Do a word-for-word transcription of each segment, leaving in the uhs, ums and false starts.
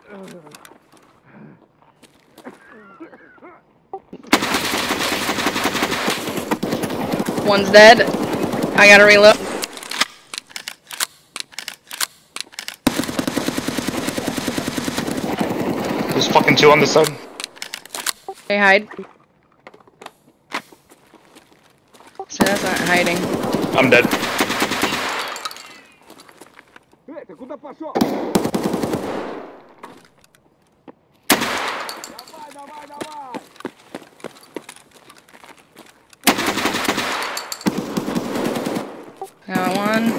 One's dead. I gotta reload. There's fucking two on this side. Hey, hide. So that's not hiding. I'm dead. Got one.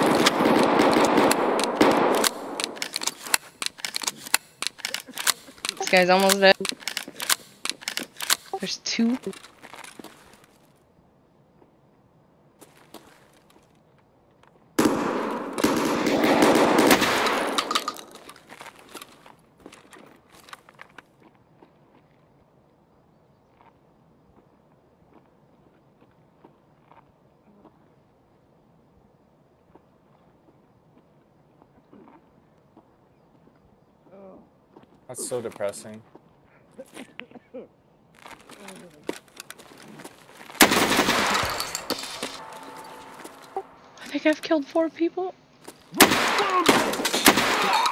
This guy's almost dead. There's two. That's so depressing. I think I've killed four people.